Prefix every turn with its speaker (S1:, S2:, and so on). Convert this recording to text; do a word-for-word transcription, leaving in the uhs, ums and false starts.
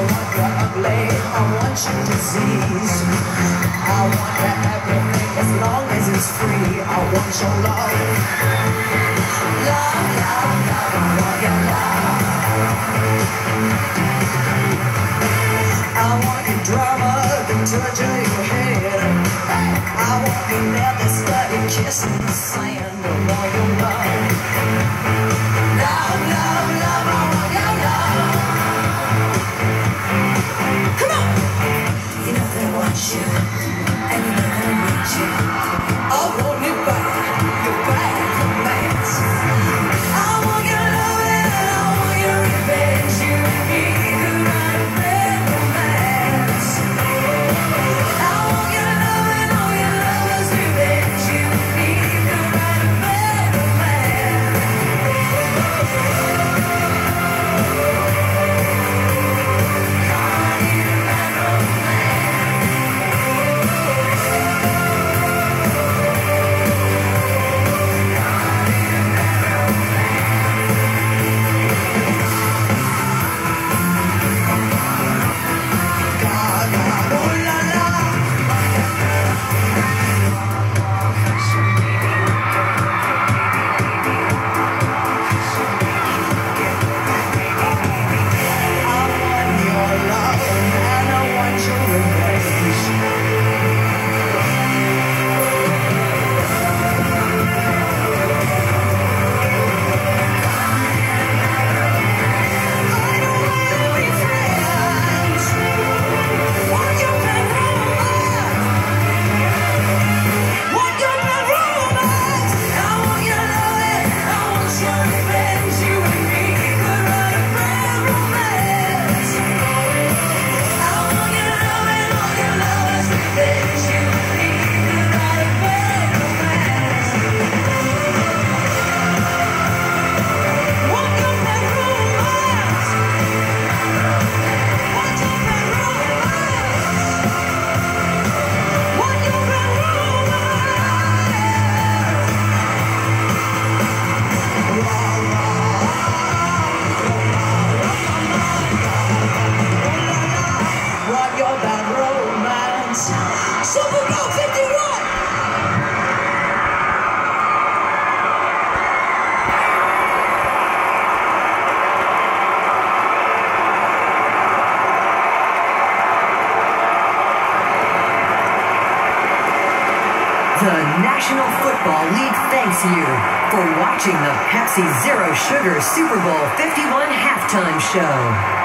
S1: want your ugly, I want your disease. I want your everything as long as it's free. I want your love. Love, love, love, I want your love. I want your drama, the touch of your head. I want your never study kissing the sand. I want your love. Love, love, love, I want your love. Come on! You know they want you, and you know they need you. I want you back, your bad romance. I want your love and I want your revenge. You and me could write a bad romance. I want your love and all your love's revenge. You and me could write a bad romance. Super Bowl fifty-one!
S2: The National Football League thanks you for watching the Pepsi Zero Sugar Super Bowl fifty-one halftime show.